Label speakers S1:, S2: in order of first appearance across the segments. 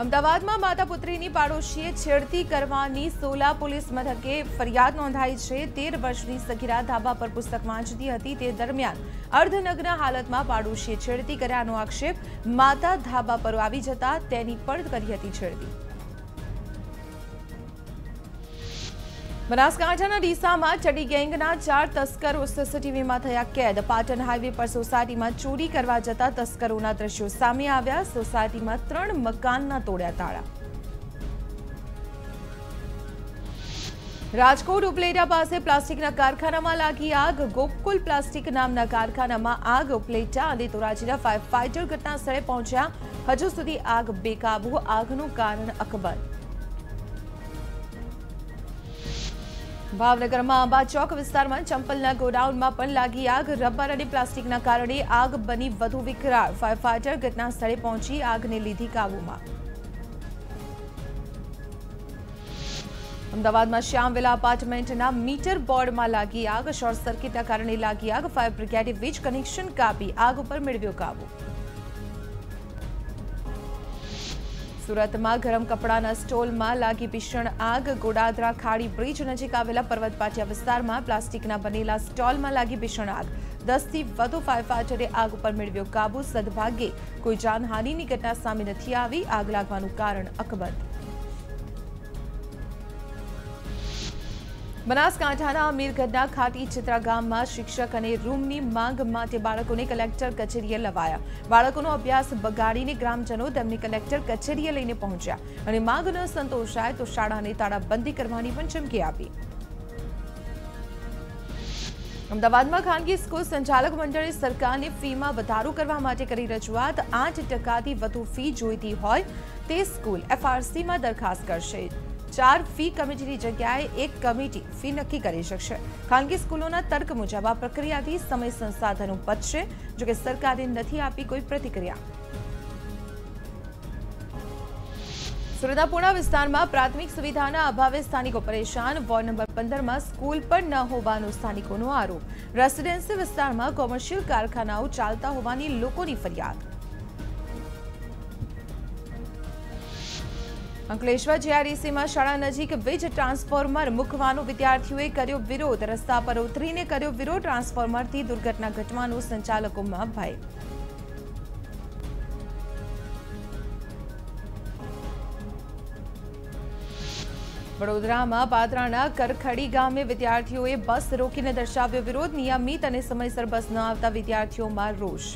S1: अमदावाद में माता पुत्रीनी पाड़ोशीए छेड़ती करवानी सोला पुलिस मथके फरियाद नोंधाई छे। 13 वर्षनी सगीरा धाबा पर पुस्तक वांचती हती ते दरमियान अर्धनग्न हालतमां पाड़ोशीए छेड़ती कर्यानो आक्षेप। माता धाबा पर आवी जता तेनी पण करी हती छेड़ती। बनासकांठाना ડીસામાં ચડી ગેંગના 4 તસ્કરો સીસીટીવીમાં થયા કેદ। પાટણ હાઈવે પર સોસાયટીમાં ચોરી કરવા જતા તસ્કરોના દ્રશ્યો સામે આવ્યા। સોસાયટીમાં 3 મકાનના તોડ્યા તાળા। રાજકોટ ઉપલેટા પાસે પ્લાસ્ટિકના કારખાનામાં લાગી આગ। ગોકુલ પ્લાસ્ટિક નામના કારખાનામાં આગ ઉપલેટા અને ધોરાજીના ફાયર ફાઈટર ઘટના સ્થળે પહોંચ્યા। હજુ સુધી આગ બેકાબુ। આગનું કારણ અકબર। भावनगर में आंबा चौक विस्तार में चंपलना गोडाउन में पण लागी आग। रबर और प्लास्टिकना कारणे आग बनी वधु विकराल। फायर फाइटर घटना स्थले पहुंची आग ने लीधी काबू में। अमदावाद में श्यामविला अपार्टमेंटना मीटर बोर्ड में लागी आग। शॉर्ट सर्किटना कारणे लागी आग। फायर ब्रिगेडे वीज कनेक्शन कापी आग पर मेळव्यो काबू। सूरत में गरम कपड़ा स्टॉल में लागी भीषण आग। गोडादरा खाड़ी ब्रिज नजीक आवेला पर्वत पाटिया विस्तार में प्लास्टिक बनेला स्टॉल में लागी भीषण आग। 10 थी वधु फायर फाइटरे आग पर मेळव्यो काबू। सदभाग्ये कोई जानहानिनी घटना सामे नथी आवी। आग लागवानुं कारण अकबंध। बनासकांठाना अमीरगढ़ना खाटी चित्रा गाम में शिक्षक और रूमनी मांग माटे बाळकोने कलेक्टर कचेरीए लवाया। बाळकोनो अभ्यास बगाड़ीने ग्रामजनों तेमनी कलेक्टर कचेरीए लईने पहोंच्या अने मांग न संतोषाय तो शाळाने ताळाबंधी करवानी पण चमकी आपी। अमदावाद में खानगी स्कूल संचालक मंडळे सरकारने फी में वधारो करवा माटे करी रजूआत। 8% वधु फी जोईती होय ते स्कूल एफआरसी में दरखास्त करशे। 4 फी कमिटीनी जग्याए 1 कमिटी फी नक्की करी शकशे। खानगी स्कूलोना तर्क मुजब आ प्रक्रियाथी समय संसाधनो बचशे। जो कि सरकारे नथी आपी कोई प्रतिक्रिया। सुरतना पूर्णा विस्तार में प्राथमिक सुविधाना अभावे स्थानिको परेशान। वॉर्ड नंबर 15 में स्कूल पर न होवानो स्थानिकोनो आरोप। रेसिडेन्सी विस्तार में कॉमर्शियल कारखानाओ चालता होवानी लोकोनी फरियाद। अंकलेश्वर जीआरईसी में शाळा नजीक वीज ट्रांसफॉर्मर मूकवानो विद्यार्थीओए कर्यो विरोध। रस्ता पर उतरीने कर्यो विरोध। ट्रांसफॉर्मरथी दुर्घटना घटवानो संचालकोमां भय। वडोदरामां पादराना करखड़ी गामे विद्यार्थीओए बस रोकीने दर्शाव्यो विरोध। नियमित अने समयसर बस न आवता विद्यार्थीओमां रोष।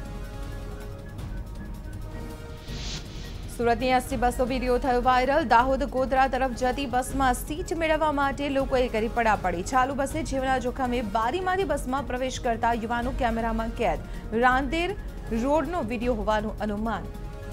S1: सूरतनी एसटी बसो वीडियो थयो वायरल। दाहोद गोधरा तरफ जती बस में सीट मेळववा माटे लोकोए करी पड़ापड़ी। चालू बसे जीवना जोखमे बारीमांथी बस में प्रवेश करता युवानो कैमरा में कैद। रांदेर रोडनो वीडियो होवानुं अनुमान।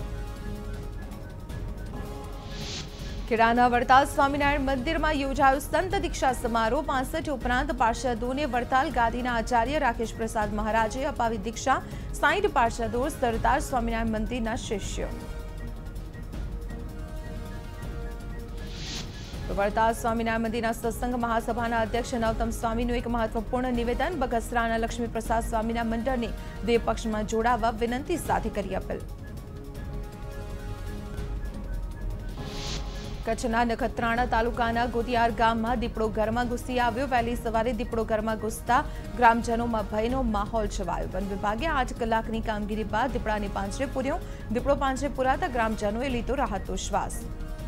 S1: खेड़ाना वड़ताल स्वामीनारायण मंदिर में योजायो संत दीक्षा समारोह। 65 उपरांत पार्षदों ने वड़ताल गादीना आचार्य राकेश प्रसाद महाराजे अपावी दीक्षा। 60 पार्षदों सरदार स्वामीनारायण मंदिरना शिष्यो। वड़ताल स्वामीनारायण मंदिरना सत्संग महासभाना अध्यक्ष नवतम स्वामीનું एक महत्वपूर्ण निवेदन। बगसराना लक्ष्मी प्रसाद स्वामीना मंडळને બે પક્ષમાં જોડાવા વિનંતી સાથે કરી અપીલ। કચ્છના નખત્રાણા તાલુકાના ગોતિયાર ગામમાં દીપડો ઘરમાં ઘૂસી આવ્યો। વહેલી સવારે દીપડો ઘરમાં ઘૂસતા ગ્રામજનોમાં ભયનો માહોલ છવાયો। વન વિભાગે 8 કલાકની કામગીરી બાદ દીપડાને પાંજરે પૂર્યો। દીપડો પાંજરે પૂરાતા ગ્રામજનોએ લીધો રાહતનો શ્વાસ।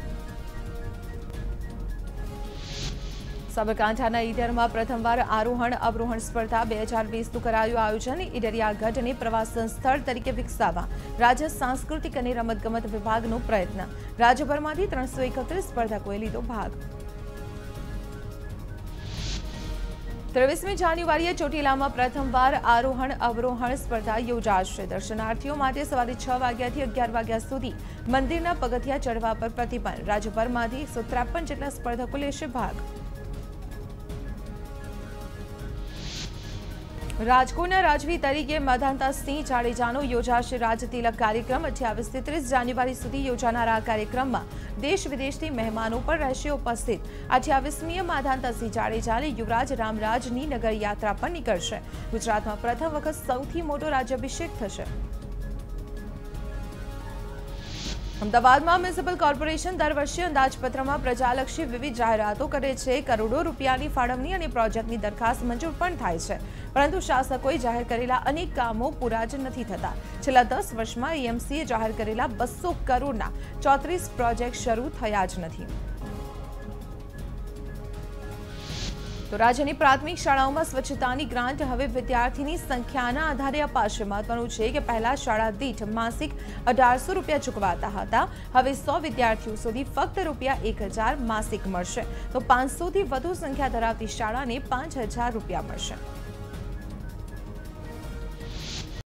S1: साबरकांठाना ईडर में प्रथमवार आरोहण अवरोहण स्पर्धा 2020 कराયું आयोजन। ईडरिया गढ़ ने प्रवासन स्थल तरीके विकसाववा राज्य सांस्कृतिक और रमतगमत विभागनो प्रयत्न। राज्यभरमांथी 331 स्पर्धकोए लीधो भाग। 23મી જાન્યુઆરીએ ચોટીલામાં પ્રથમવાર આરોહણ અવરોહણ સ્પર્ધા યોજાશે। દર્શનાર્થીઓ માટે સવારે 6 વાગ્યાથી 11 વાગ્યા સુધી મંદિરના પગથિયા ચડવા પર પ્રતિબંધ। રાજ્યભરમાંથી 153 જેટલા સ્પર્ધકો લેશે ભાગ। राजकोटना राजवी तरीके मधांता सिंह जाडेजानो योजाशे राजतिलक कार्यक्रम। 28 થી 30 जान्युआरी सुधी योजानारा आ कार्यक्रममां देश विदेशथी मेहमानो पण रहेशे उपस्थित। 28મી मधांता सिंह जाडेजाने युवराज रामराजनी नगर यात्रा पण निकळशे। गुजरातमां प्रथम वखत सौथी मोटो राज्याभिषेक थशे। અમદાવાદમાં મ્યુનિસિપલ કોર્પોરેશન દર વર્ષે અંદાજપત્રમાં પ્રજાલક્ષી વિવિધ જાહેરાતો કરે છે. કરોડો રૂપિયાની ફાળવણી અને પ્રોજેક્ટની દરખાસ્ત મંજૂર પણ થાય છે, પરંતુ શાસકોએ જાહેર કરેલા અનેક કામો પૂરા જ નથી થતા. છેલ્લા 10 વર્ષમાં એએમસીએ જાહેર કરેલા 200 કરોડના 34 પ્રોજેક્ટ શરૂ થયા જ નથી. તો રાજ્યની પ્રાથમિક શાળાઓમાં સ્વચ્છતાની ગ્રાન્ટ હવે વિદ્યાર્થીની સંખ્યાના આધારે અપાશે. મહત્વનું છે કે પહેલા શાળા દીઠ માસિક 1800 રૂપિયા ચૂકવાતા હતા. હવે 100 વિદ્યાર્થીઓ સુધી ફક્ત રૂપિયા 1000 માસિક મળશે. તો 500થી વધુ સંખ્યા ધરાવતી શાળાને 5000 રૂપિયા મળશે.